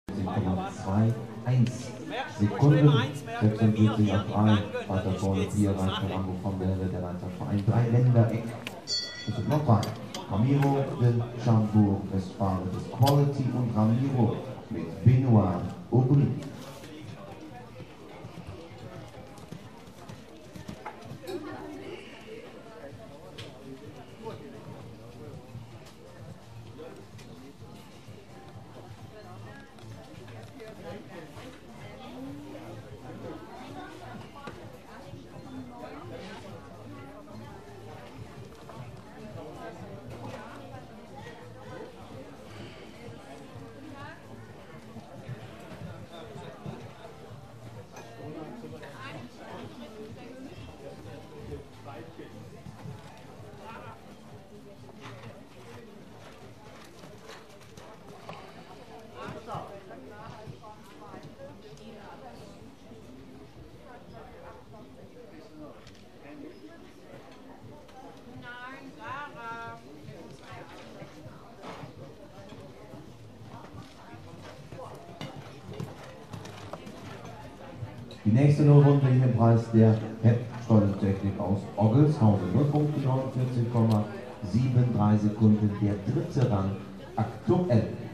7,21 Sekunden, 46 auf 3, weiter vorne 4, Reiter Rambo von der Reiterverein 3 Ländereck. Es sind noch 3. Ramiro de Chambourg, Westfalen des Quality und Ramiro mit Benoit Aubry. Die nächste Runde hier im Preis der Hepp-Steuertechnik aus Oggelshausen. 0 Punkte, 49,73 Sekunden. Der dritte Rang aktuell.